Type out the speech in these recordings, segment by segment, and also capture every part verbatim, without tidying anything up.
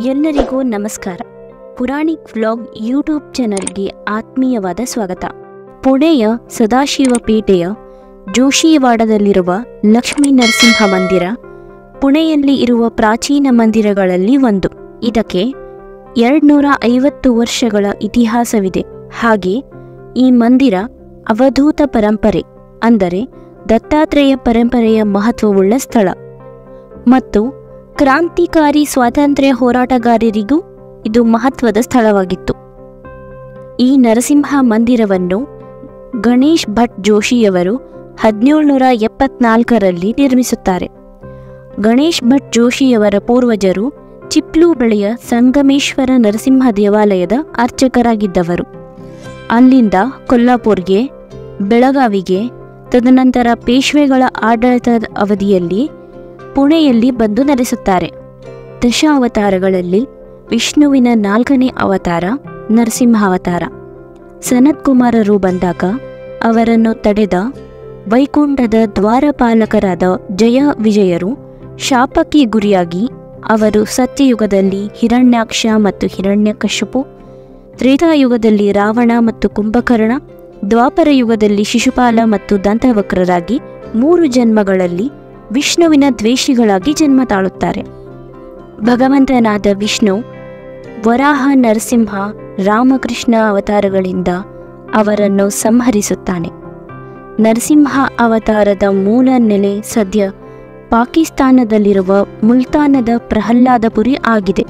ಎಲ್ಲರಿಗೂ ನಮಸ್ಕಾರ. Puranik vlog YouTube ಚಾನಲ್ಗೆ ಆತ್ಮೀಯವಾದ ಸ್ವಾಗತ. ಪುಣೆಯ ಸದಾಶಿವ ಪೇಟೆಯ ಜೋಶಿವಾಡದಲ್ಲಿರುವ ಲಕ್ಷ್ಮೀ ನರಸಿಂಹ ಮಂದಿರ ಪುಣೆಯಲ್ಲಿ ಇರುವ ಪ್ರಾಚೀನ ಮಂದಿರಗಳಲ್ಲಿ ಒಂದು. ಇದಕ್ಕೆ ಎರಡ್ನೂರ ಐವತ್ತು ವರ್ಷಗಳ ಇತಿಹಾಸವಿದೆ. ಹಾಗೆ ಈ ಮಂದಿರ ಅವಧೂತ ಪರಂಪರೆ ಅಂದರೆ ದತ್ತಾತ್ರೇಯ ಪರಂಪರೆಯ ಮಹತ್ವವುಳ್ಳ ಸ್ಥಳ ಮತ್ತು ಕ್ರಾಂತಿಕಾರಿ ಸ್ವಾತಂತ್ರ್ಯ ಹೋರಾಟಗಾರರಿಗೂ ಇದು ಮಹತ್ವದ ಸ್ಥಳವಾಗಿತ್ತು. ಈ ನರಸಿಂಹ ಮಂದಿರವನ್ನು ಗಣೇಶ್ ಭಟ್ ಜೋಶಿಯವರು ಹದಿನೇಳುನೂರ ಎಪ್ಪತ್ನಾಲ್ಕರಲ್ಲಿ ನಿರ್ಮಿಸುತ್ತಾರೆ. ಗಣೇಶ್ ಭಟ್ ಜೋಶಿಯವರ ಪೂರ್ವಜರು ಚಿಪ್ಲೂ ಬಳಿಯ ಸಂಗಮೇಶ್ವರ ನರಸಿಂಹ ದೇವಾಲಯದ ಅರ್ಚಕರಾಗಿದ್ದವರು. ಅಲ್ಲಿಂದ ಕೊಲ್ಲಾಪುರ್ಗೆ, ಬೆಳಗಾವಿಗೆ, ತದನಂತರ ಪೇಶ್ವೆಗಳ ಆಡಳಿತದ ಅವಧಿಯಲ್ಲಿ ಪುಣೆಯಲ್ಲಿ ಬಂದು ನೆಲೆಸುತ್ತಾರೆ. ದಶ ಅವತಾರಗಳಲ್ಲಿ ವಿಷ್ಣುವಿನ ನಾಲ್ಕನೇ ಅವತಾರ ನರಸಿಂಹಾವತಾರ. ಸನತ್ ಕುಮಾರರು ಬಂದಾಗ ಅವರನ್ನು ತಡೆದ ವೈಕುಂಠದ ದ್ವಾರಪಾಲಕರಾದ ಜಯ ವಿಜಯರು ಶಾಪಕ್ಕೆ ಗುರಿಯಾಗಿ ಅವರು ಸತ್ಯಯುಗದಲ್ಲಿ ಹಿರಣ್ಯಾಕ್ಷ ಮತ್ತು ಹಿರಣ್ಯಕಶಿಪು, ತ್ರೇತಾಯುಗದಲ್ಲಿ ರಾವಣ ಮತ್ತು ಕುಂಭಕರ್ಣ, ದ್ವಾಪರ ಯುಗದಲ್ಲಿ ಶಿಶುಪಾಲ ಮತ್ತು ದಂತವಕ್ರರಾಗಿ ಮೂರು ಜನ್ಮಗಳಲ್ಲಿ ವಿಷ್ಣುವಿನ ದ್ವೇಷಿಗಳಾಗಿ ಜನ್ಮ ತಾಳುತ್ತಾರೆ. ಭಗವಂತನಾದ ವಿಷ್ಣು ವರಾಹ, ನರಸಿಂಹ, ರಾಮಕೃಷ್ಣ ಅವತಾರಗಳಿಂದ ಅವರನ್ನು ಸಂಹರಿಸುತ್ತಾನೆ. ನರಸಿಂಹ ಅವತಾರದ ಮೂಲ ನೆಲೆ ಸದ್ಯ ಪಾಕಿಸ್ತಾನದಲ್ಲಿರುವ ಮುಲ್ತಾನದ ಪ್ರಹ್ಲಾದಪುರಿ ಆಗಿದೆ.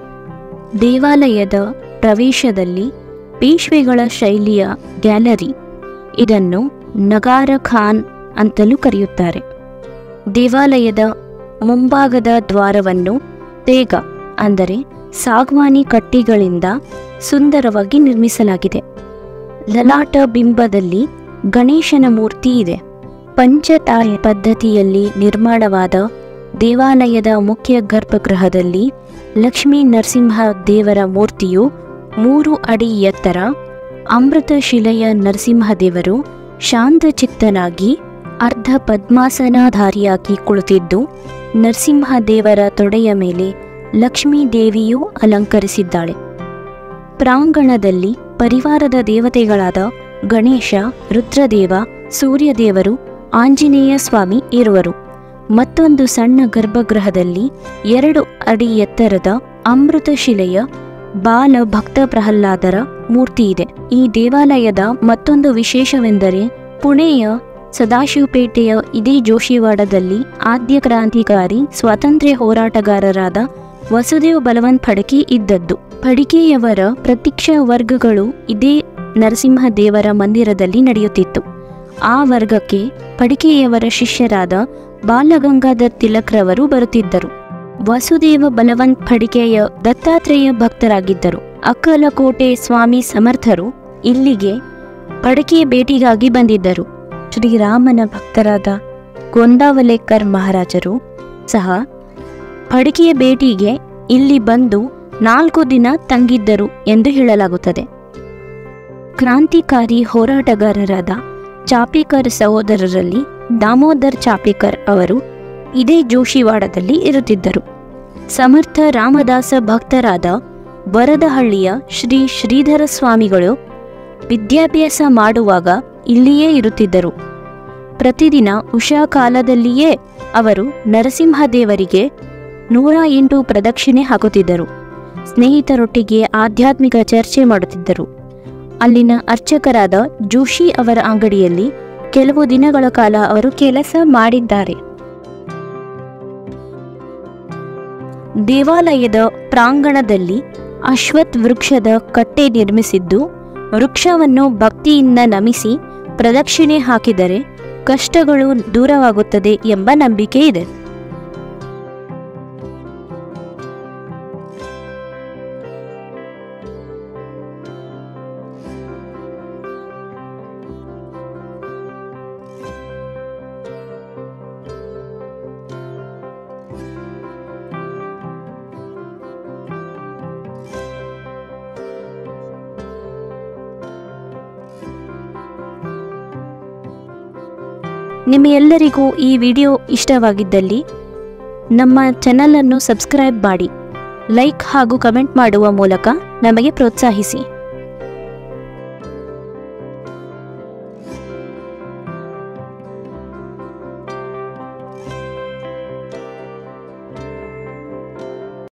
ದೇವಾಲಯದ ಪ್ರವೇಶದಲ್ಲಿ ಪೇಶ್ವೆಗಳ ಶೈಲಿಯ ಗ್ಯಾಲರಿ, ಇದನ್ನು ನಗಾರ ಖಾನ್ ಅಂತಲೂ ಕರೆಯುತ್ತಾರೆ. ದೇವಾಲಯದ ಮುಂಭಾಗದ ದ್ವಾರವನ್ನು ತೇಗ ಅಂದರೆ ಸಾಗ್ವಾನಿ ಕಟ್ಟಿಗಳಿಂದ ಸುಂದರವಾಗಿ ನಿರ್ಮಿಸಲಾಗಿದೆ. ಲಲಾಟ ಬಿಂಬದಲ್ಲಿ ಗಣೇಶನ ಮೂರ್ತಿ ಇದೆ. ಪಂಚತಾಯ ಪದ್ಧತಿಯಲ್ಲಿ ನಿರ್ಮಾಣವಾದ ದೇವಾಲಯದ ಮುಖ್ಯ ಗರ್ಭಗೃಹದಲ್ಲಿ ಲಕ್ಷ್ಮೀ ನರಸಿಂಹ ದೇವರ ಮೂರ್ತಿಯು ಮೂರು ಅಡಿ ಎತ್ತರ. ಅಮೃತ ಶಿಲೆಯ ನರಸಿಂಹದೇವರು ಶಾಂತಚಿತ್ತನಾಗಿ ಅರ್ಧ ಪದ್ಮಾಸನಧಾರಿಯಾಗಿ ಕುಳಿತಿದ್ದು, ನರಸಿಂಹದೇವರ ತೊಡೆಯ ಮೇಲೆ ಲಕ್ಷ್ಮೀ ದೇವಿಯೂ ಅಲಂಕರಿಸಿದ್ದಾಳೆ. ಪ್ರಾಂಗಣದಲ್ಲಿ ಪರಿವಾರದ ದೇವತೆಗಳಾದ ಗಣೇಶ, ರುದ್ರದೇವ, ಸೂರ್ಯದೇವರು, ಆಂಜನೇಯ ಸ್ವಾಮಿ ಇರುವರು. ಮತ್ತೊಂದು ಸಣ್ಣ ಗರ್ಭಗೃಹದಲ್ಲಿ ಎರಡು ಅಡಿ ಎತ್ತರದ ಅಮೃತ ಶಿಲೆಯ ಬಾಲ ಭಕ್ತ ಪ್ರಹ್ಲಾದರ ಮೂರ್ತಿ ಇದೆ. ಈ ದೇವಾಲಯದ ಮತ್ತೊಂದು ವಿಶೇಷವೆಂದರೆ ಪುಣೆಯ ಸದಾಶಿವಪೇಟೆಯ ಇದೇ ಜೋಶಿವಾಡದಲ್ಲಿ ಆದ್ಯ ಕ್ರಾಂತಿಕಾರಿ ಸ್ವಾತಂತ್ರ್ಯ ಹೋರಾಟಗಾರರಾದ ವಸುದೇವ್ ಬಲವಂತ್ ಫಡ್ಕೆ ಇದ್ದದ್ದು. ಫಡ್ಕೆಯವರ ಪ್ರತ್ಯಕ್ಷ ವರ್ಗಗಳು ಇದೇ ನರಸಿಂಹ ದೇವರ ಮಂದಿರದಲ್ಲಿ ನಡೆಯುತ್ತಿತ್ತು. ಆ ವರ್ಗಕ್ಕೆ ಫಡ್ಕೆಯವರ ಶಿಷ್ಯರಾದ ಬಾಲಗಂಗಾಧರ್ ತಿಲಕ್ರವರು ಬರುತ್ತಿದ್ದರು. ವಸುದೇವ ಬಲವಂತ್ ಫಡ್ಕೆಯ ದತ್ತಾತ್ರೇಯ ಭಕ್ತರಾಗಿದ್ದರು. ಅಕ್ಕಲಕೋಟೆ ಸ್ವಾಮಿ ಸಮರ್ಥರು ಇಲ್ಲಿಗೆ ಫಡ್ಕೆ ಭೇಟಿಗಾಗಿ ಬಂದಿದ್ದರು. ಶ್ರೀರಾಮನ ಭಕ್ತರಾದ ಗೊಂದಾವಲೇಕರ್ ಮಹಾರಾಜರು ಸಹ ಫಡ್ಕೆಯ ಭೇಟಿಗೆ ಇಲ್ಲಿ ಬಂದು ನಾಲ್ಕು ದಿನ ತಂಗಿದ್ದರು ಎಂದು ಹೇಳಲಾಗುತ್ತದೆ. ಕ್ರಾಂತಿಕಾರಿ ಹೋರಾಟಗಾರರಾದ ಚಾಪೇಕರ್ ಸಹೋದರರಲ್ಲಿ ದಾಮೋದರ್ ಚಾಪೇಕರ್ ಅವರು ಇದೇ ಜೋಶಿವಾಡದಲ್ಲಿ ಇರುತ್ತಿದ್ದರು. ಸಮರ್ಥ ರಾಮದಾಸ ಭಕ್ತರಾದ ವರದಹಳ್ಳಿಯ ಶ್ರೀ ಶ್ರೀಧರ ಸ್ವಾಮಿಗಳು ವಿದ್ಯಾಭ್ಯಾಸ ಮಾಡುವಾಗ ಇಲ್ಲಿಯೇ ಇರುತ್ತಿದ್ದರು. ಪ್ರತಿದಿನ ಉಷಾ ಕಾಲದಲ್ಲಿಯೇ ಅವರು ನರಸಿಂಹದೇವರಿಗೆ ನೂರ ಎಂಟು ಪ್ರದಕ್ಷಿಣೆ ಹಾಕುತ್ತಿದ್ದರು. ಸ್ನೇಹಿತರೊಟ್ಟಿಗೆ ಆಧ್ಯಾತ್ಮಿಕ ಚರ್ಚೆ ಮಾಡುತ್ತಿದ್ದರು. ಅಲ್ಲಿನ ಅರ್ಚಕರಾದ ಜೋಶಿ ಅವರ ಅಂಗಡಿಯಲ್ಲಿ ಕೆಲವು ದಿನಗಳ ಕಾಲ ಅವರು ಕೆಲಸ ಮಾಡಿದ್ದಾರೆ. ದೇವಾಲಯದ ಪ್ರಾಂಗಣದಲ್ಲಿ ಅಶ್ವತ್ಥ ವೃಕ್ಷದ ಕಟ್ಟೆ ನಿರ್ಮಿಸಿದ್ದು, ವೃಕ್ಷವನ್ನು ಭಕ್ತಿಯಿಂದ ನಮಿಸಿ ಪ್ರದಕ್ಷಿಣೆ ಹಾಕಿದರೆ ಕಷ್ಟಗಳು ದೂರವಾಗುತ್ತದೆ ಎಂಬ ನಂಬಿಕೆ ಇದೆ. ನಿಮ್ಮೆಲ್ಲರಿಗೂ ಈ ವಿಡಿಯೋ ಇಷ್ಟವಾಗಿದ್ದಲ್ಲಿ ನಮ್ಮ ಚಾನಲನ್ನು ಸಬ್ಸ್ಕ್ರೈಬ್ ಮಾಡಿ ಲೈಕ್ ಹಾಗೂ ಕಮೆಂಟ್ ಮಾಡುವ ಮೂಲಕ ನಮಗೆ ಪ್ರೋತ್ಸಾಹಿಸಿ.